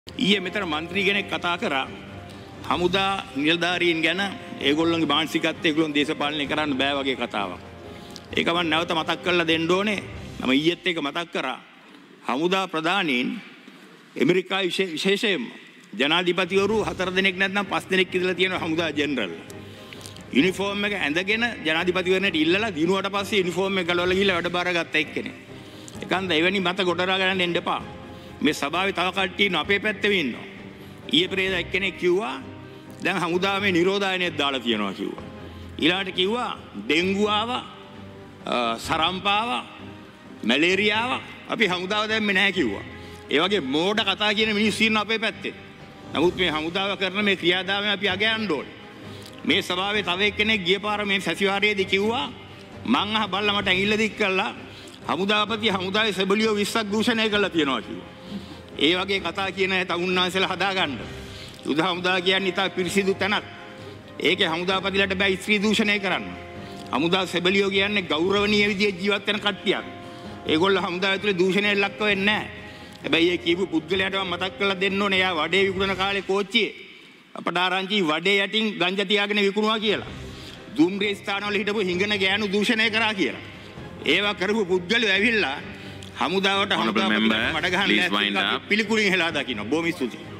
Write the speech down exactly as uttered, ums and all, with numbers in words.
ඊයේ මෙතන മന്ത്രി කෙනෙක් කතා කරා හමුදා නිලධාරීන් ගැන ඒගොල්ලන්ගේ මානසිකත්වය ඒගොල්ලන් දේශපාලනය කරන්න බෑ වගේ කතාවක්. ඒක මම නැවත මතක් කරලා දෙන්න ඕනේ. මම ඊයේත් ඒක මතක් කරා. හමුදා ප්‍රධානීන් ඇමරිකාවේ විශේෂයෙන්ම ජනාධිපතිවරු හතර දෙනෙක් නැත්නම් පස් දෙනෙක් ඉඳලා තියෙන හමුදා ජෙනරල්. යුනිෆෝම් එක ඇඳගෙන ජනාධිපතිවරණයට ඉල්ලලා දිනුවට පස්සේ යුනිෆෝම් එක ගලවලා ගිහලා වැඩ බාරගත්ත එක්කෙනෙක්. ඒකන්ද එවැනි මත ගොඩනගා ගන්න එන්න එපා. මේ සභාවේ තව කට්ටිය ඉන්න අපේ පැත්තේ ඉන්නවා. ඊයේ පෙරේද එක්කෙනෙක් කිව්වා දැන් හමුදාවේ නිරෝධායනයක් දාලා තියනවා කිව්වා. ඊළාට කිව්වා ඩෙන්ගු ආවා, සරම්පාව, මැලේරියාව අපි හමුදාව දැම්මේ නැහැ කිව්වා. ඒ වගේ මෝඩ කතා කියන මිනිස්සු ඉන්න අපේ පැත්තේ. නමුත් මේ හමුදාව කරන මේ ක්‍රියාදාමය අපි අගයන්න ඕනේ. මේ සභාවේ තව එක්කෙනෙක් ගිය පාර මේ සැසිවාරයේදී කිව්වා මං අහ බල්ලා මට ඇඟිල්ල දික් කළා හමුදාපති හමුදාවේ සෙබලියෝ විස්සක් දූෂණය කළා කියනවා කිව්වා. ඒ වගේ කතා කියන තවුන්නාන්සලා හදාගන්න. යුද හමුදා කියන්නේ ඉතා පිරිසිදු තැනක්. ඒකේ හමුදාපතිලට බෑ ස්ත්‍රී දූෂණය කරන්න. හමුදා සෙබලියෝ කියන්නේ ගෞරවනීය විදිහේ ජීවත් වෙන කට්ටියක්. ඒගොල්ලෝ හමුදාව ඇතුලේ දූෂණයට ලක්ව වෙන්නේ නැහැ. හැබැයි ඒ කියපු පුද්ගලයාට මම මතක් කරලා දෙන්න ඕනේ. එයා වඩේ විකුණන කාලේ කෝච්චියේ අපට ආරංචි වඩේ යටින් ගංජා තියාගෙන විකුණුවා කියලා. දුම්රිය ස්ථානවල හිටපු හිඟන ගෑනු දූෂණය කරා කියලා. ඒවා කරපු පුද්ගලයෝ ඇවිල්ලා හමුදාවට හමුදාවට මඩ ගහන්න පිළිකුලින් හෙලා දකින්න. බොහොම ස්තුතියි.